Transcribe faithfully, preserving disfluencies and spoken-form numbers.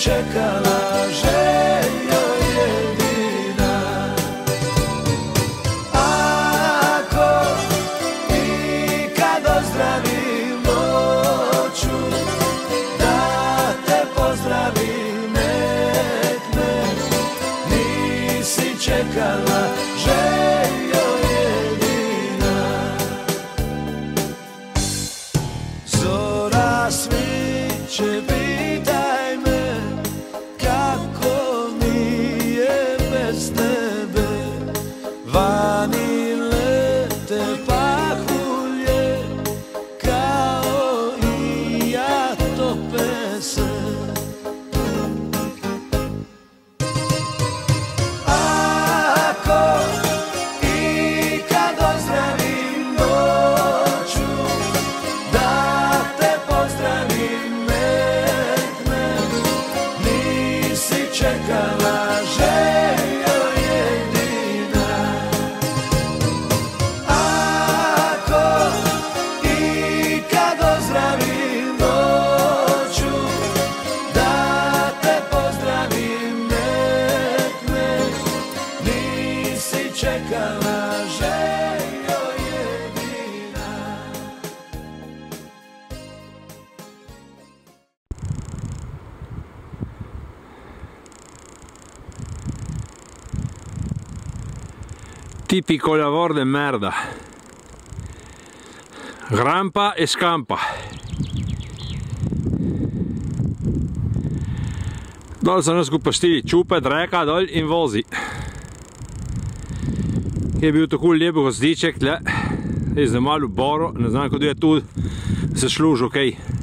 čekala, željo jedina. Ako i kad ozdravim noću, da te pozdravim, nek me nisi čekala, željo jedina. Zora sviće, pitaj me kako mi je bez tebe. Vani lete pahulje, kao i ja tope se. Ako i kad ozdravim noću, da te pozdravim, nek me nisi čekala, željo jedina. Ako i kad ozdravim noću, da te pozdravim, nek me nisi čekala, željo jedina. Tipico lavoro de merda. Grampa e scampa. Dol so nas skupaj čupe, dreka dol in vozi. Je bil tako lep gozdiček, tle. Zdaj malo boro, ne znam, kdo je tu se služil kaj.